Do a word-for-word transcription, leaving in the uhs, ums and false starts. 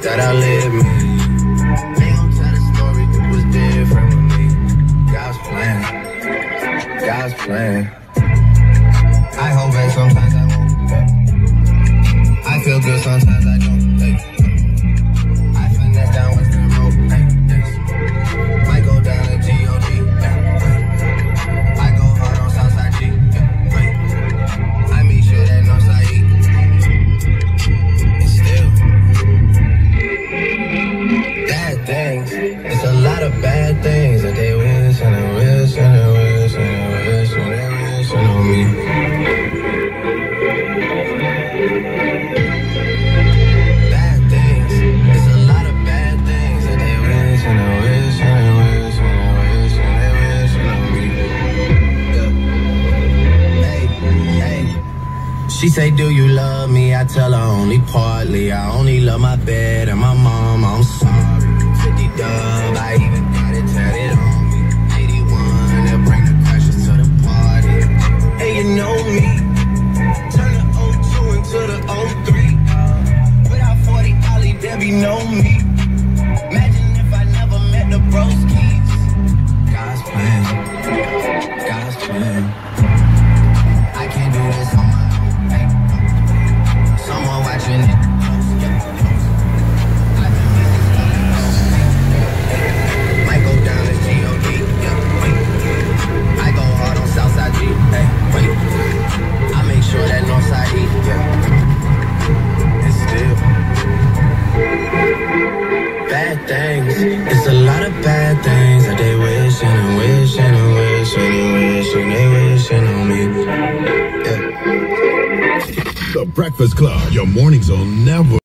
that outlived me. They gon' tell the story, it was different with me. God's plan, God's plan. I hope that sometimes I won't. I feel good, sometimes I don't. Hey. I finesse down Western Road. Hey. Yes. Might go down to G O D. Hey. I go hard on Southside G. Hey. I make sure that Northside E. And still, bad things. It's a lot of bad things that they wish and they wish and they wish and they wish and they wish on me. Bad things. It's a lot of bad things that they wish and they wish and they wish and they wish and they wish on me. Yeah. Hey, hey. She say, do you love me? I tell her only partly. I only love my bed and my mom. I'm sorry. fifty dub, I even got it tatted on me. eighty-one, they'll bring the crashes to the party. Hey, you know me. Turn the oh two into the oh three. Without forty Ollie, Debbie know me. Imagine if I never met the broskies. God's plan, God's plan. I can't do this on my own. Hey. Someone watching it. Might go down to G O D. Yeah, wait. I go hard on Southside G. Hey, wait. I make sure that Northside E. Yeah. And still, bad things. It's a lot of bad things that they wish and they wish and they wish and they wish and they wish on me. Yeah. The Breakfast Club. Your mornings will never